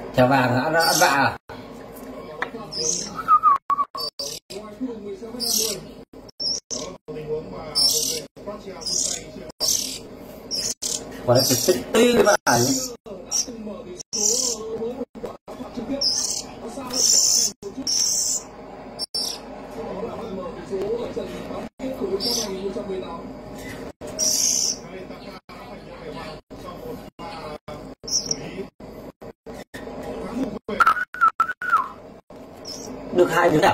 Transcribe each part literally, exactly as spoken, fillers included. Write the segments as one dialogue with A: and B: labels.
A: Chả vàng ăn ăn vạ à? Quả đấy phải tinh tí cái bài ấy. Được hai đứa nào?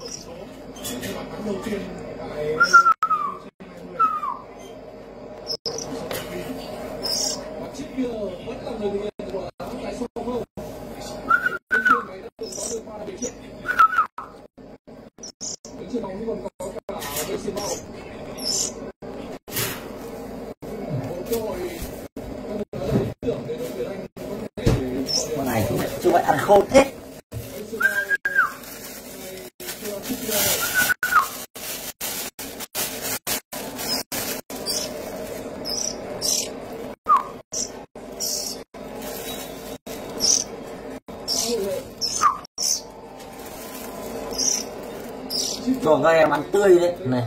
A: Con này chứ vậy ăn khôn thế. Cho các em ăn tươi đấy này.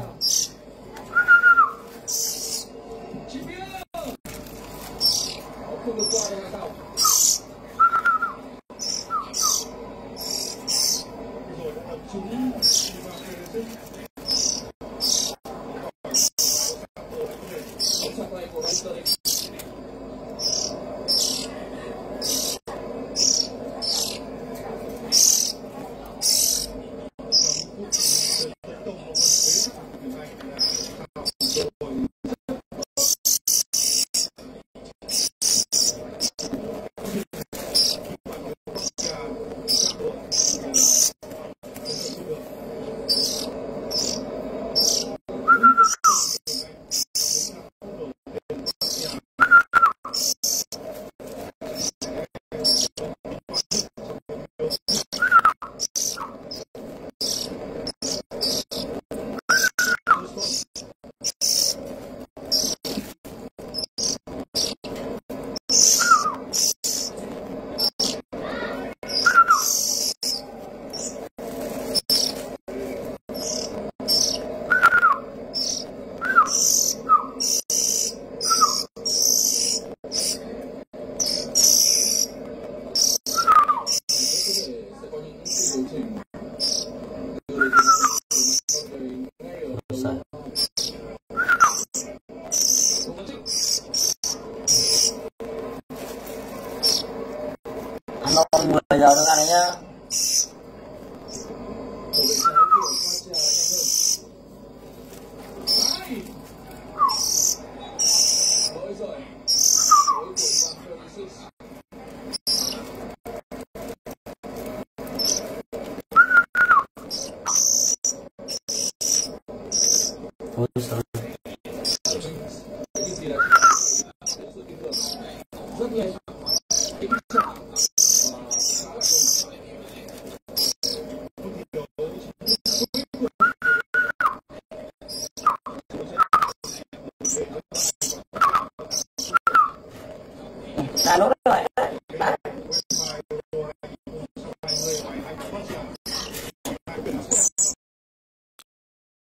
A: Ăn non mười giờ nó ăn đấy nhá. Ôi trời.